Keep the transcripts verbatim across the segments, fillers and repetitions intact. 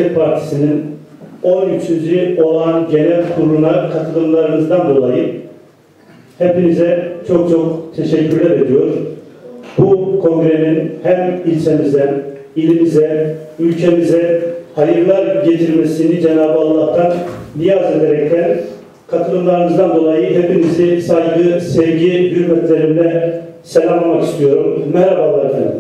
Hareket Partisi'nin on üçüncü olağan genel kuruluna katılımlarınızdan dolayı hepinize çok çok teşekkürler ediyor. Bu kongrenin hem ilçemize, ilimize, ülkemize hayırlar getirmesini Cenab-ı Allah'tan niyaz ederekten katılımlarınızdan dolayı hepinizi saygı, sevgi, hürmetlerimle selamlamak istiyorum. Merhabalar efendim.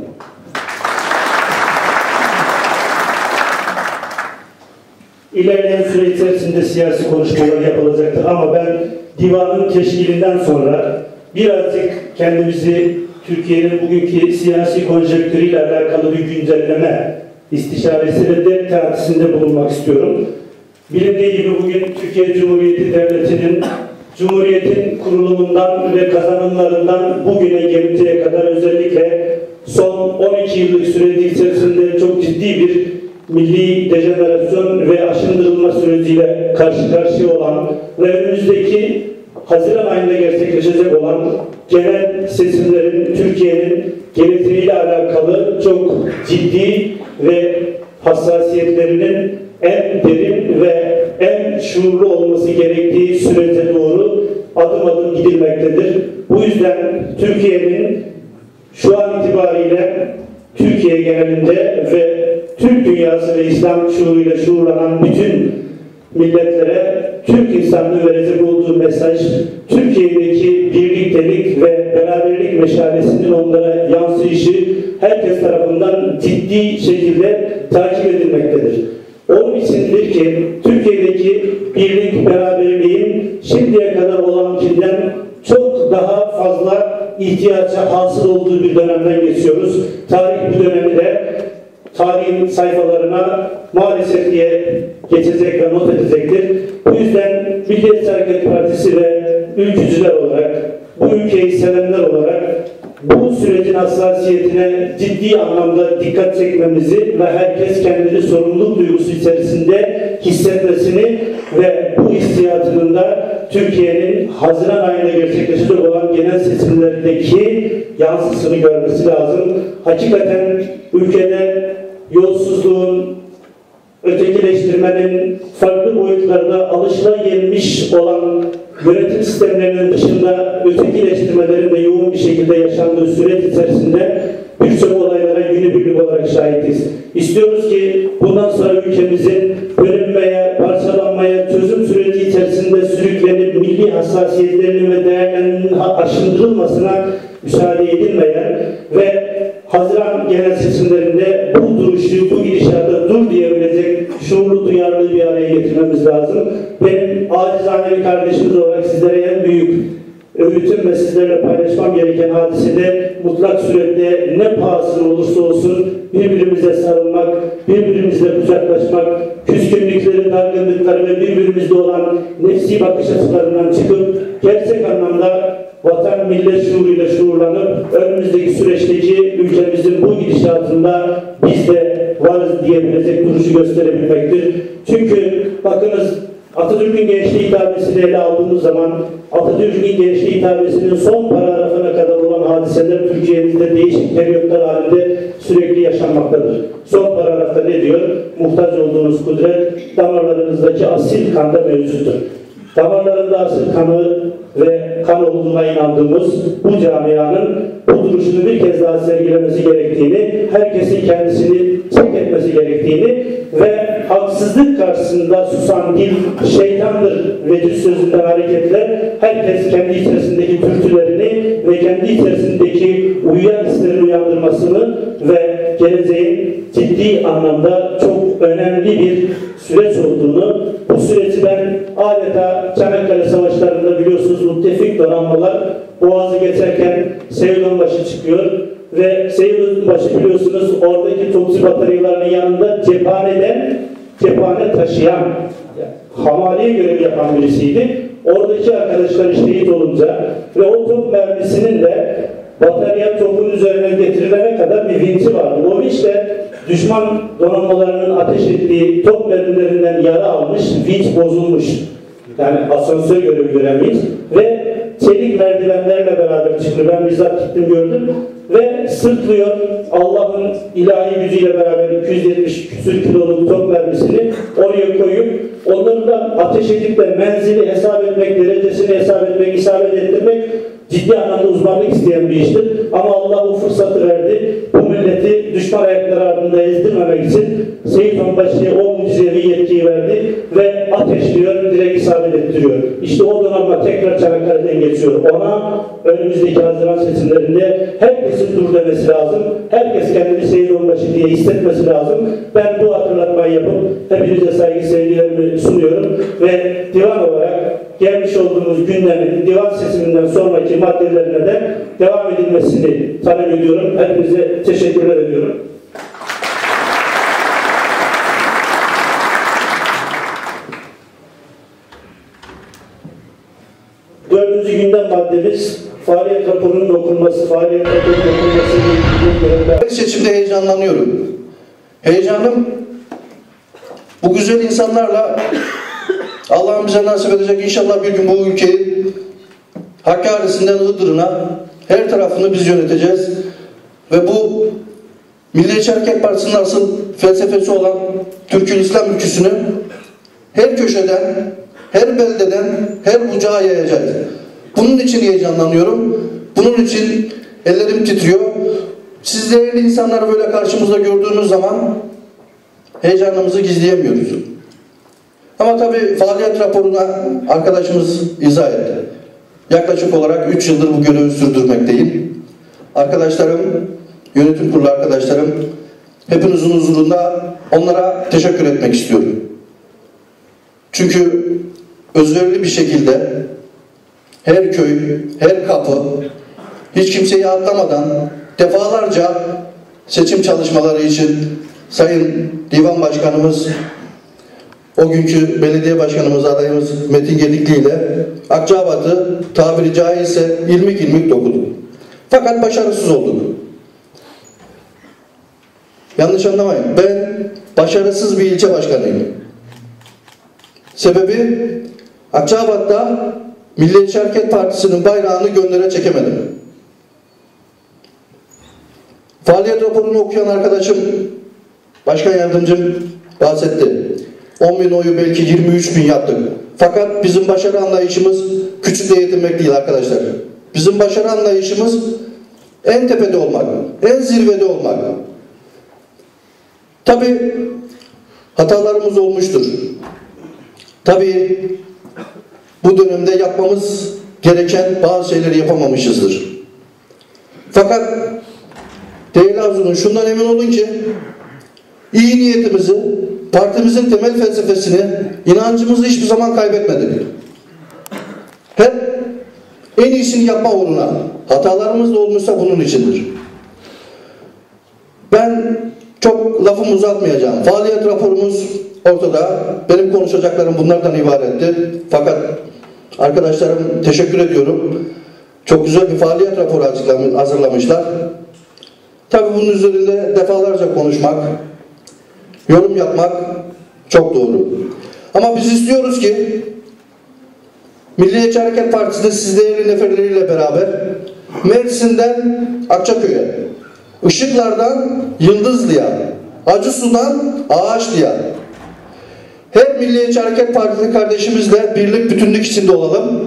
İlerleyen süre içerisinde siyasi konuşmalar yapılacaktır ama ben divanın teşkilinden sonra birazcık kendimizi Türkiye'nin bugünkü siyasi konjonktürüyle alakalı bir güncelleme istişaresi ve dert tartısında bulunmak istiyorum. Bilindiği gibi bugün Türkiye Cumhuriyeti Devleti'nin Cumhuriyet'in kurulumundan ve kazanımlarından bugüne gelinceye kadar özellikle son on iki yıllık süreci içerisinde çok ciddi bir milli dejenerasyon ve aşındırılma süreciyle karşı karşıya olan ve önümüzdeki Haziran ayında gerçekleşecek olan genel seçimlerin Türkiye'nin geleceğiyle alakalı çok ciddi ve hassasiyetlerinin en derin ve en şuurlu olması gerektiği sürece doğru adım adım gidilmektedir. Bu yüzden Türkiye'nin şu an itibariyle Türkiye genelinde ve Türk dünyası ve İslam şuuruyla şuurlanan bütün milletlere Türk insanlığı verecek olduğu mesaj, Türkiye'deki birliktelik ve beraberlik meşalesinin onlara yansıyışı herkes tarafından ciddi şekilde takip edilmektedir. Onun içindir ki Türkiye'deki birlik, beraberliğin şimdiye kadar olankinden çok daha fazla ihtiyaca hasıl olduğu bir dönemden geçiyoruz. Tarih bu dönemi de tarihin sayfalarına maalesef diye geçecek ve not edecektir. Bu yüzden Milliyetçi Hareket Partisi ve ülkücüler olarak, bu ülkeyi sevenler olarak bu sürecin hassasiyetine ciddi anlamda dikkat çekmemizi ve herkes kendini sorumluluk duygusu içerisinde hissetmesini ve bu hissiyatının da Türkiye'nin Haziran ayında gerçekleşecek olan genel seçimlerdeki yansısını görmesi lazım. Hakikaten ülkede yolsuzluğun, ötekileştirmenin farklı boyutlarına alışılagelmiş olan yönetim sistemlerinin dışında ötekileştirmelerin de yoğun bir şekilde yaşandığı süreç içerisinde birçok olaylara günübirlik olarak şahitiz. İstiyoruz ki bundan sonra ülkemizin bölünmeye, parçalanmaya, çözüm süreci içerisinde sürüklenip milli hassasiyetlerinin ve değerlerinin aşındırılmasına müsaade edilmeyen ve Haziran genel seçimlerinde bu duruşu, bu gidişata dur diyebilecek şuurlu duyarlılığı bir araya getirmemiz lazım. Benim acizane bir kardeşimiz olarak sizlere en büyük öğütüm ve sizlerle paylaşmam gereken hadisede mutlak surette ne pahasına olursa olsun birbirimize sarılmak, birbirimizle kucaklaşmak, küskünlükleri, dargınlıkları ve birbirimizde olan nefsi bakış açılarından çıkıp gerçek anlamda vatan millet şuuruyla şuurlanıp önümüzdeki süreçteki ülkemizin bu gidişatında biz de varız diyebilecek duruşu gösterebilmektir. Çünkü bakınız Atatürk'ün gençliği hitabesini ele aldığımız zaman Atatürk'ün gençliği hitabesinin son paragrafına kadar olan hadiseler Türkiye'mizde değişik periyotlar halinde sürekli yaşanmaktadır. Son paragrafta ne diyor? Muhtaç olduğunuz kudret damarlarınızdaki asil kanda mevcuttur. Damarlarında asil kanı ve kan olduğuna inandığımız bu camianın bu duruşunu bir kez daha sergilemesi gerektiğini, herkesin kendisini çek etmesi gerektiğini ve haksızlık karşısında susan dil şeytandır veciz sözünden hareketle herkes kendi içerisindeki dürtülerini ve kendi içerisindeki uyuyan hislerini uyandırmasını ve geleceğin ciddi anlamda çok önemli bir süreç olduğunu, bu süreci ben adeta Çanakkale Savaşları'nda biliyorsunuz müttefik donanmalar Boğaz'ı geçerken Seyhanbaşı çıkıyor ve Seyhanbaşı biliyorsunuz oradaki topçu bataryalarının yanında cephaneden cephane taşıyan, yani hamaliye görevi yapan birisiydi. Oradaki arkadaşlar şehit olunca ve o top mermisinin de batarya topun üzerine getirilene kadar bir vinci vardı. O vinç de düşman donanmalarının ateş ettiği top mermilerinden yara almış, vinç bozulmuş. Yani asansör görevi göremeyiz. Ve çelik merdivenlerle beraber çıktı. Ben bizzat gittim gördüm. Ve sırtlıyor Allah'ın ilahi gücüyle beraber iki yüz yetmiş küsür kiloluk top mermisini oraya koyup onları da ateş edip de menzili hesap etmek, derecesini hesap etmek, isabet ettirmek ciddi anlamda uzmanlık isteyen bir iştir. Ama Allah bu fırsatı verdi. Bu milleti düşman ayakları ardında ezdirmemek için Seyit Onbaşı'ya o mucizevi yetkiyi verdi ve ateşliyor, direkt isabet ettiriyor. İşte o donanma tekrar Çanakkale'den geçiyor. Ona önümüzdeki Haziran seçimlerinde herkesin dur demesi lazım. Herkes kendini Seyit Onbaşı diye hissetmesi lazım. Ben bu hatırlatmayı yapıp hepinize saygı sevgilerimi sunuyorum ve divan olarak gelmiş olduğumuz günlerin divan sesiminden sonraki maddelerine de devam edilmesini talep ediyorum. Hepinize teşekkürler ediyorum. Dördüncü gündem maddemiz faaliyet raporunun okunması, faaliyet raporunun okunması. Her seçimde heyecanlanıyorum. Heyecanım bu güzel insanlarla Allah'ım bize nasip edecek inşallah bir gün bu ülkeyi Hakkari'sinden Iğdır'ına her tarafını biz yöneteceğiz. Ve bu Milliyetçi Hareket Partisi'nin asıl felsefesi olan Türk'ün İslam ülküsünü her köşeden, her beldeden, her bucağa yayacağız. Bunun için heyecanlanıyorum. Bunun için ellerim titriyor. Siz değerli insanları böyle karşımızda gördüğümüz zaman heyecanımızı gizleyemiyoruz. Ama tabii faaliyet raporuna arkadaşımız izah etti. Yaklaşık olarak üç yıldır bu görevi sürdürmekteyim. Arkadaşlarım, yönetim kurulu arkadaşlarım, hepinizin huzurunda onlara teşekkür etmek istiyorum. Çünkü özverili bir şekilde her köy, her kapı, hiç kimseyi atlamadan defalarca seçim çalışmaları için Sayın Divan Başkanımız, o günkü belediye başkanımız adayımız Metin Gedikli ile Akçabat'ı tabiri caizse ilmik ilmik dokuduk. Fakat başarısız olduk. Yanlış anlamayın. Ben başarısız bir ilçe başkanıyım. Sebebi Akçabat'ta Milliyetçi Hareket Partisi'nin bayrağını gönlere çekemedim. Faaliyet raporunu okuyan arkadaşım, başkan yardımcım bahsetti. on bin oyu belki yirmi üç bin yaptık. Fakat bizim başarı anlayışımız küçükle yetinmek değil arkadaşlar. Bizim başarı anlayışımız en tepede olmak, en zirvede olmak. Tabii hatalarımız olmuştur. Tabii bu dönemde yapmamız gereken bazı şeyleri yapamamışızdır. Fakat değerli Arzun'un şundan emin olun ki iyi niyetimizi, partimizin temel felsefesini, inancımızı hiçbir zaman kaybetmedik. Hep en iyisini yapma uğruna, hatalarımız da olmuşsa bunun içindir. Ben çok lafımı uzatmayacağım. Faaliyet raporumuz ortada. Benim konuşacaklarım bunlardan ibaretti. Fakat arkadaşlarım teşekkür ediyorum. Çok güzel bir faaliyet raporu hazırlamışlar. Tabii bunun üzerinde defalarca konuşmak, yorum yapmak çok doğru. Ama biz istiyoruz ki Milliyetçi Hareket Partisi'nde siz değerli neferleriyle beraber Mersin'den Akçaköy'e, Işıklar'dan Yıldızlı'ya, Acısu'dan Ağaçlı'ya her Milliyetçi Hareket Partisi kardeşimizle birlik, bütünlük içinde olalım.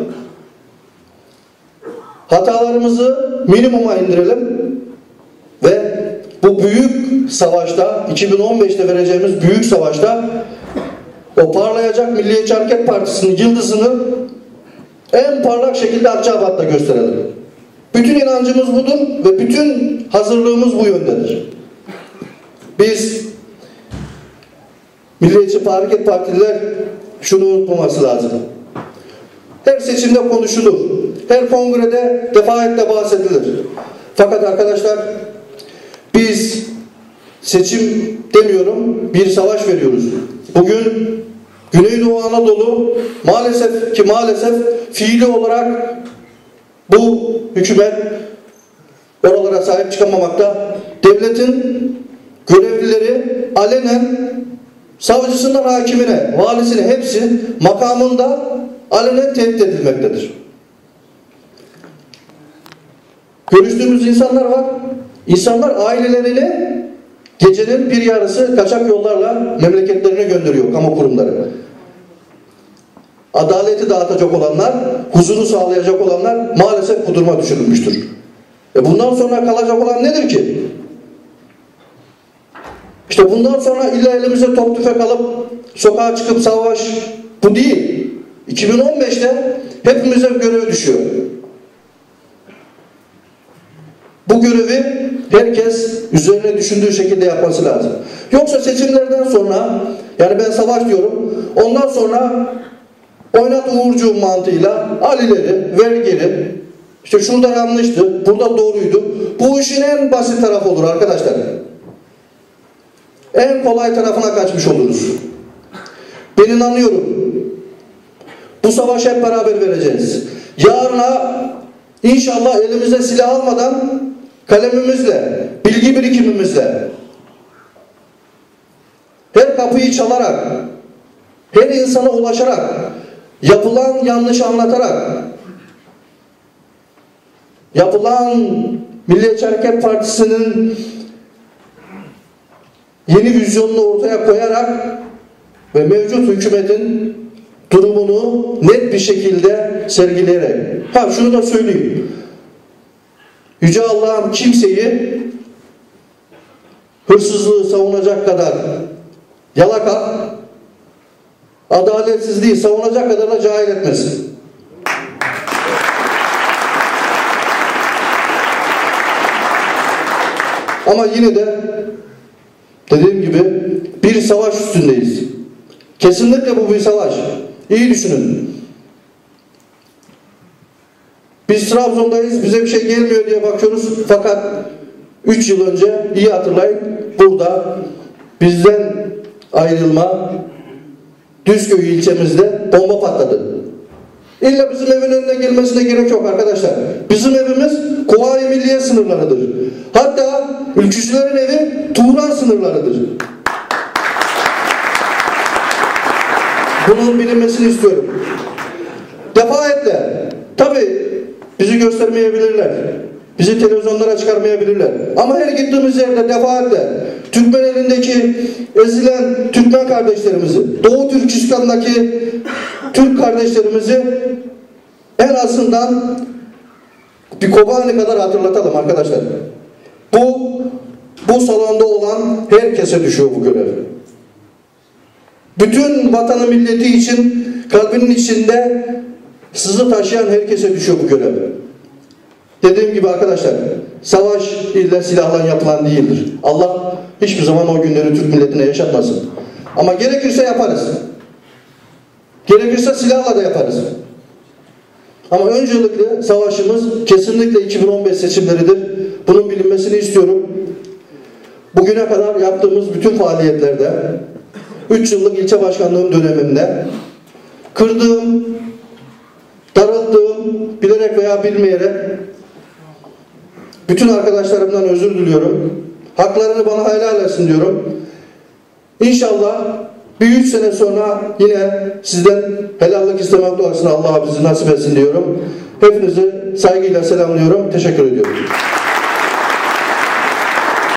Hatalarımızı minimuma indirelim ve bu büyük savaşta, iki bin on beşte vereceğimiz büyük savaşta o parlayacak Milliyetçi Hareket Partisi'nin yıldızını en parlak şekilde Akçabat'ta gösterelim. Bütün inancımız budur ve bütün hazırlığımız bu yöndedir. Biz Milliyetçi Hareket Partililer şunu unutmaması lazım. Her seçimde konuşulur. Her kongrede defaatle bahsedilir. Fakat arkadaşlar biz seçim demiyorum, bir savaş veriyoruz. Bugün Güneydoğu Anadolu maalesef ki maalesef fiili olarak bu hükümet oralara sahip çıkamamakta. Devletin görevlileri alenen savcısından hakimine, valisine hepsi makamında alenen tehdit edilmektedir. Görüştüğümüz insanlar var. İnsanlar ailelerini gecenin bir yarısı kaçak yollarla memleketlerine gönderiyor kamu kurumları. Adaleti dağıtacak olanlar, huzuru sağlayacak olanlar maalesef bu duruma düşürülmüştür. E bundan sonra kalacak olan nedir ki? İşte bundan sonra illa elimize top tüfek alıp sokağa çıkıp savaş, bu değil. iki bin on beşte hepimize bir görev düşüyor. Bu görevi herkes üzerine düşündüğü şekilde yapması lazım. Yoksa seçimlerden sonra, yani ben savaş diyorum, ondan sonra oynat Uğurcuğum mantığıyla alileri, vergileri, işte şurada yanlıştı, burada doğruydu. Bu işin en basit tarafı olur arkadaşlar. En kolay tarafına kaçmış oluruz. Ben inanıyorum. Bu savaşı hep beraber vereceğiz. Yarına inşallah elimize silah almadan kalemimizle, bilgi birikimimizle, her kapıyı çalarak, her insana ulaşarak, yapılan yanlışı anlatarak, yapılan Milliyetçi Hareket Partisi'nin yeni vizyonunu ortaya koyarak ve mevcut hükümetin durumunu net bir şekilde sergileyerek. Ha şunu da söyleyeyim. Yüce Allah'ım kimseyi hırsızlığı savunacak kadar yalaka, adaletsizliği savunacak kadar da cahil etmesin. Ama yine de dediğim gibi bir savaş üstündeyiz. Kesinlikle bu bir savaş. İyi düşünün. Biz Trabzon'dayız, bize bir şey gelmiyor diye bakıyoruz. Fakat üç yıl önce, iyi hatırlayın, burada bizden ayrılma Düzköy ilçemizde bomba patladı. İlla bizim evin önüne gelmesine gerek yok arkadaşlar. Bizim evimiz Kuvayi Milliye sınırlarıdır. Hatta ülkücülerin evi Turan sınırlarıdır. Bunun bilinmesini istiyorum. Defayetle, tabi bizi göstermeyebilirler. Bizi televizyonlara çıkarmayabilirler. Ama her gittiğimiz yerde defaatle Türkmen elindeki ezilen Türkmen kardeşlerimizi, Doğu Türkistan'daki Türk kardeşlerimizi en azından bir Kobani kadar hatırlatalım arkadaşlar. Bu bu salonda olan herkese düşüyor bu görev. Bütün vatanı milleti için kalbinin içinde sızı taşıyan herkese düşüyor bu görev. Dediğim gibi arkadaşlar, savaş ile silahla yapılan değildir. Allah hiçbir zaman o günleri Türk milletine yaşatmasın. Ama gerekirse yaparız. Gerekirse silahla da yaparız. Ama öncelikle savaşımız kesinlikle iki bin on beş seçimleridir. Bunun bilinmesini istiyorum. Bugüne kadar yaptığımız bütün faaliyetlerde, üç yıllık ilçe başkanlığım döneminde kırdığım, daralttığım, bilerek veya bilmeyerek bütün arkadaşlarımdan özür diliyorum. Haklarını bana helal etsin diyorum. İnşallah bir üç sene sonra yine sizden helallik istemek duasını Allah bizi nasip etsin diyorum. Hepinizi saygıyla selamlıyorum. Teşekkür ediyorum.